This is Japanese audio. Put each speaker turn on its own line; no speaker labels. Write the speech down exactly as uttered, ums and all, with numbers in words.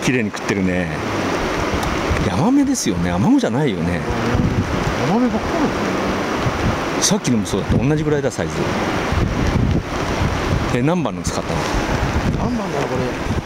綺麗に食ってるね。ヤマメですよね。アマゴじゃないよね。
ヤマメばっかり。
さっきのもそうだった。同じぐらいだ、サイズ。え、何番の使ったの？
何番だろうこれ。